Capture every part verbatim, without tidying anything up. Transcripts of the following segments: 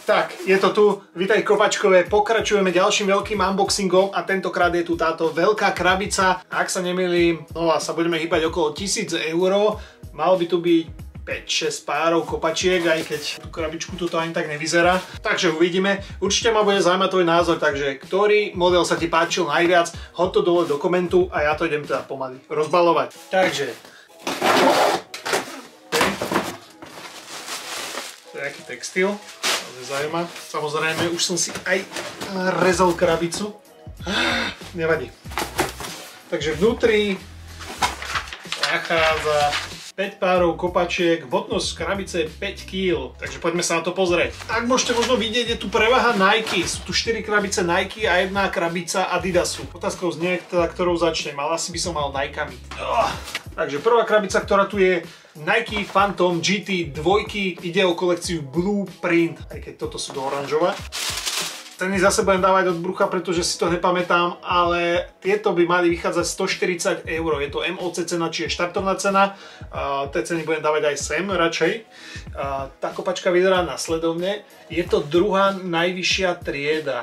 Tak, je to tu, vítaj kopačkové, pokračujeme ďalším veľkým unboxingom a tentokrát je tu táto veľká krabica. Ak sa nemýlim, no sa budeme hýbať okolo tisíc eur, malo by tu byť päť šesť párov kopačiek, aj keď tú krabičku toto ani tak nevyzerá. Takže uvidíme, určite ma bude zaujímať tvoj názor, takže ktorý model sa ti páčil najviac, hoď to dole do komentu a ja to idem teda pomaly rozbalovať. Takže, to je aký textil. Zaujíma. Samozrejme, už som si aj rezal krabicu. Nevadí. Takže vnútri nachádza päť párov kopačiek, hmotnosť krabice je päť kíl. Takže poďme sa na to pozrieť. Ak môžete možno vidieť, je tu prevaha Nike. Sú tu štyri krabice Nike a jedna krabica Adidasu. Otázkou znie, teda, ktorou začnem, ale asi by som mal Nikami. Oh. Takže prvá krabica, ktorá tu je, Nike Phantom G T dva, ide o kolekciu Blueprint, aj keď toto sú do oranžové. Ceny zase budem dávať od brucha, pretože si to nepamätám, ale tieto by mali vychádzať stoštyridsať eur. Je to M O C cena, čiže štartovná cena. Uh, tie ceny budem dávať aj sem radšej. Uh, tá kopačka vyzerá nasledovne. Je to druhá najvyššia trieda.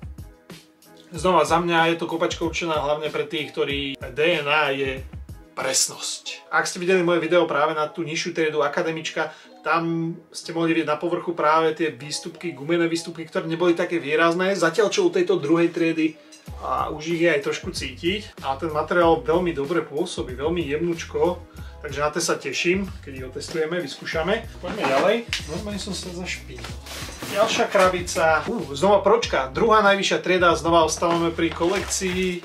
Znova za mňa je to kopačka určená hlavne pre tých, ktorí D N A je presnosť. Ak ste videli moje video práve na tú nižšiu triedu akademička, tam ste mohli vidieť na povrchu práve tie výstupky, gumené výstupky, ktoré neboli také výrazné. Zatiaľ čo u tejto druhej triedy a už ich je aj trošku cítiť. A ten materiál veľmi dobre pôsobí, veľmi jemnučko. Takže na to sa teším, keď ho testujeme, vyskúšame. Poďme ďalej. Normálne som sa zašpínil. Ďalšia krabica. Uh, znova pročka. Druhá najvyššia trieda. Znova ostávame pri kolekcii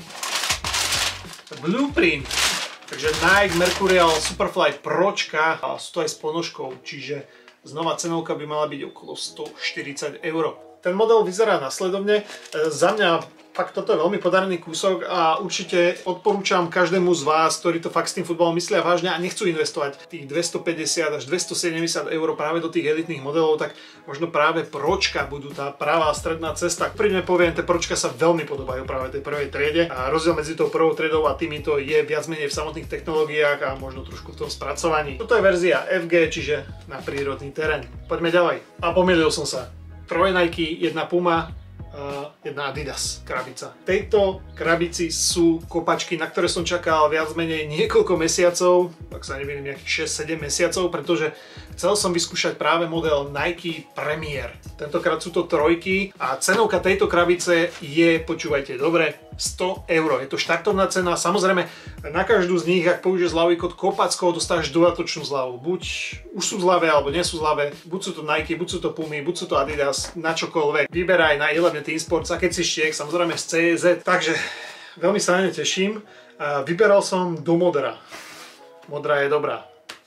Blueprint. Takže Nike Mercurial Superfly Pročka, a sú to aj s ponožkou, čiže znova cenovka by mala byť okolo stoštyridsať eur. Ten model vyzerá nasledovne. Za mňa fakt toto je veľmi podarený kúsok a určite odporúčam každému z vás, ktorí to fakt s tým futbalom myslia vážne a nechcú investovať tých dvestopäťdesiat až dvestosedemdesiat eur práve do tých elitných modelov, tak možno práve Pročka budú tá pravá stredná cesta. Príďme poviem, tie Pročka sa veľmi podobajú práve tej prvej triede a rozdiel medzi tou prvou triedou a týmito je viac menej v samotných technológiách a možno trošku v tom spracovaní. Toto je verzia F G, čiže na prírodný terén. Poďme ďalej. A pomýlil som sa. Troje Nike, jedna Puma, Uh, jedna Adidas krabica. V tejto krabici sú kopačky, na ktoré som čakal viac menej niekoľko mesiacov, ak sa neviem, nejakých šesť sedem mesiacov, pretože chcel som vyskúšať práve model Nike Premier. Tentokrát sú to trojky a cenovka tejto krabice je, počúvajte dobre, sto eur. Je to štartovná cena. Samozrejme, na každú z nich, ak použiješ zľavový kód Kopacko, dostávaš dodatočnú zľavu. Buď už sú zľavé, alebo nie sú zľavé. Buď sú to Nike, buď sú to Pumy, buď sú to Adidas, na čokoľvek. Vyberaj na Eleven Team Sports a keď si štiek, samozrejme z C Z. Takže veľmi sa na ne teším. Vyberal som do modra. Modrá je dobrá.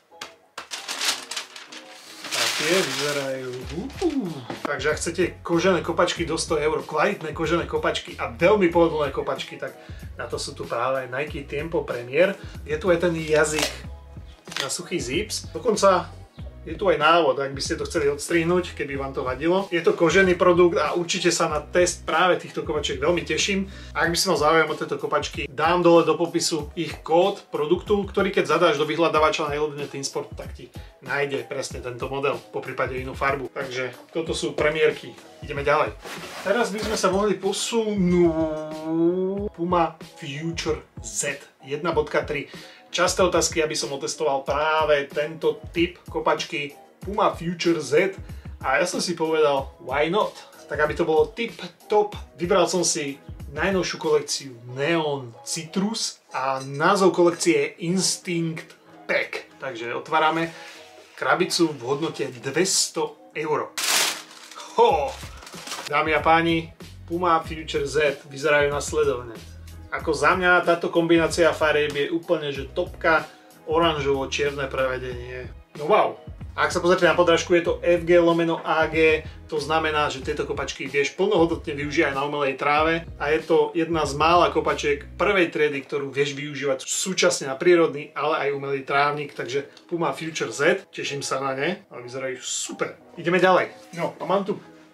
A tie vyzerajú... Takže ak chcete kožené kopačky do sto eur, kvalitné kožené kopačky a veľmi pohodlné kopačky, tak na to sú tu práve Nike Tempo Premier. Je tu aj ten jazyk na suchý zips. Dokonca je tu aj návod, ak by ste to chceli odstrihnúť, keby vám to vadilo. Je to kožený produkt a určite sa na test práve týchto kopačiek veľmi teším. Ak by si mal záujem o tieto kopačky, dám dole do popisu ich kód produktu, ktorý keď zadáš do vyhľadávača na Eleven Team Sport, tak ti nájde presne tento model, poprípade inú farbu. Takže toto sú premiérky. Ideme ďalej. Teraz by sme sa mohli posunúť Puma Future Z jedna bodka tri. Časté otázky, aby som otestoval práve tento typ kopačky Puma Future Z a ja som si povedal, why not? Tak aby to bolo tip top, vybral som si najnovšiu kolekciu Neon Citrus a názov kolekcie je Instinct Pack. Takže otvárame krabicu v hodnote dvesto eur. Ho! Dámy a páni, Puma Future Z vyzerajú nasledovne. Ako za mňa táto kombinácia farieb je úplne že topka, oranžovo-čierne prevedenie. No wow! Ak sa pozrite na podrážku, je to F G lomeno A G, to znamená, že tieto kopačky vieš plnohodnotne využívať na umelej tráve a je to jedna z mála kopačiek prvej triedy, ktorú vieš využívať súčasne na prírodný, ale aj umelý trávnik, takže Puma Future Z, teším sa na ne, ale vyzerajú super. Ideme ďalej. No a mám tu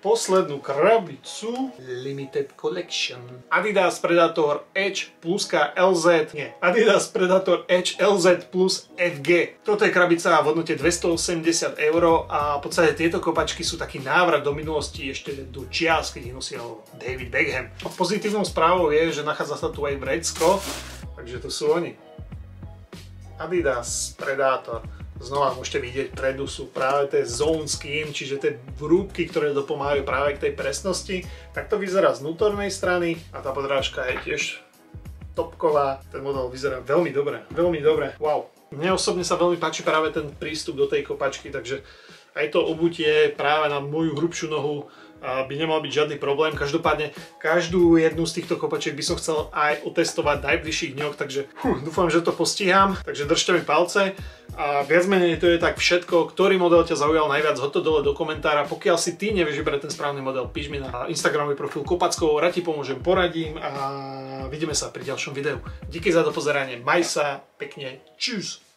poslednú krabicu Limited Collection. Adidas Predator Edge pluska el zet, nie, Adidas Predator Edge el zet plus ef gé. Toto je krabica v hodnote dvestoosemdesiat eur a v podstate tieto kopačky sú taký návrat do minulosti, ešte do čias, keď ich nosil David Beckham. A pozitívnou správou je, že nachádza sa tu aj vrecko, takže to sú oni. Adidas Predator. Znova môžete vidieť, predu sú práve tie zone skin, čiže tie vrúbky, ktoré dopomáhajú práve k tej presnosti. Tak to vyzerá z vnútornej strany a tá podrážka je tiež topková. Ten model vyzerá veľmi dobre, veľmi dobre, wow. Mne osobne sa veľmi páči práve ten prístup do tej kopačky, takže aj to obutie práve na moju hrubšiu nohu by nemal byť žiadny problém. Každopádne každú jednu z týchto kopačiek by som chcel aj otestovať v najbližších dňoch, takže huh, dúfam, že to postíham. Takže držte mi palce a viac menej to je tak všetko. Ktorý model ťa zaujal najviac, hoď to dole do komentára. Pokiaľ si ty nevieš vybrať ten správny model, píš mi na Instagramový profil Kopackov, rád ti pomôžem, poradím a vidíme sa pri ďalšom videu. Díky za dopozeranie, maj sa pekne, čus!